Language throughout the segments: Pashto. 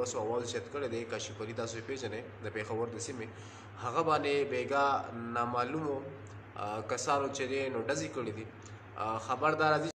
بس اول چت کړی دی کاشف علي تاسو پیژنئ د پیښور د سیمې هغه باندې بیګا نامعلومو کسانو چې دی نو ډزې کړي دي خبردار دي.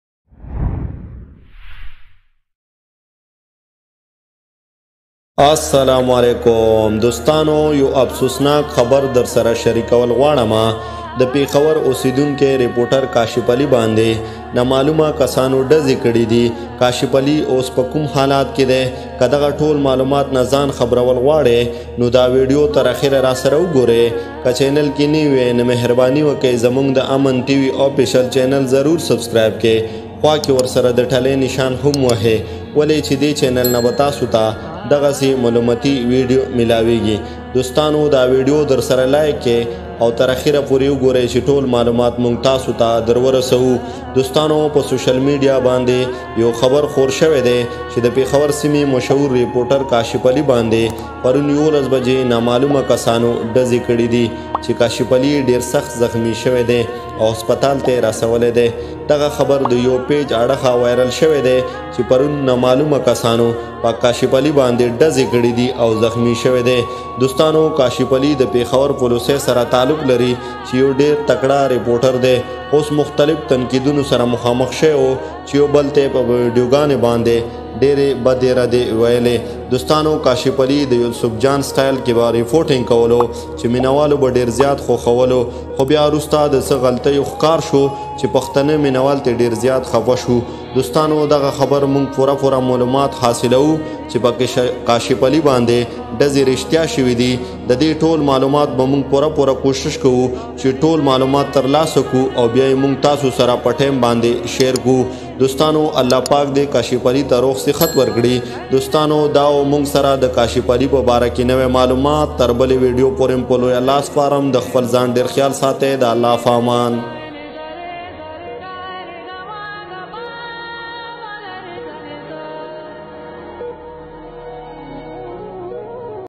السلام علیکم دوستانو، یو افسوسناک خبر در سره شریکول غواړم. د پیښور اوسیدونکو ریپورټر کاشف علي باندې نامعلومه کسانو ډزې کړي دي. کاشف علي اوس په کوم حالات کې دی؟ که دغه ټول معلومات نه ځان خبرول غواړئ نو دا ویډیو تر اخره را سره وګورئ. که چینل کې نه وئ نو مهرباني وکړئ زموږ د امن ټي وي آفیشل چینل ضرور سبسکرایب کړئ. خوا کې ورسره د ټلۍ نشان هم وهئ ولې چې دې چینل نه به تاسو ته دغسې معلوماتي ویډیو ملاویږي. دوستانو دا ویډیو در سره لایک کړئ او تر اخره پورې وګورئ چې ټول معلومات موږ تاسو ته در ورسوو. دوستانو په سوشل میډیا باندې یو خبر خور شوی دی چې د پیښور سیمې مشهور ریپورټر کاشف علي باندې پرون 11 بجې نامعلومه کسانو ډزې کړي دي چې کاشف علي ډیر سخت زخمی شوی دی او هسپتال ته رسولی دی. دغه خبر د یو پیج اړخه وایرل شوی دی چې پرون نامعلومه کسانو په کاشف علي باندې ډزې کړي دي او زخمی شوی دی. دوستانو کاشف علي د پیښور پولیسو سره تعلق لري چې یو ډیر تکړه ریپورټر دی. اوس مختلف تنقیدونو سره مخامخ شوی و چې یو بل ته په ویډیوګانې باندې ډېرې بدې ردې ویلې. دوستانو کاشف علي د یوسف جان سټایل کې به ریپورټینګ کولو چې مینوالو به ډېر زیات خوښولو، خو بیا وروسته د څه غلطیو ښکار شو چې پښتانه مینوال ته ډېر زیات خفه شو. دوستانو دغه خبر موږ پوره معلومات حاصلوو چې په کاشف علي باندې ډزې رښتیا شوي دي. د دې ټول معلومات به موږ پوره کوشش کوو چې ټول معلومات ترلاسه کړو او بیا یې موږ تاسو سره په ټایم باندې شیر کړو. دوستانو الله پاک دې کاشف علي ته روغ صحت ورکړي. دوستانو دا موږ سره د کاشف علي په باره کې نوې معلومات تر بلې ویډیو پورې په لویه لاس سپارم. د خپل ځان ډېر خیال ساتئ. د الله په امان.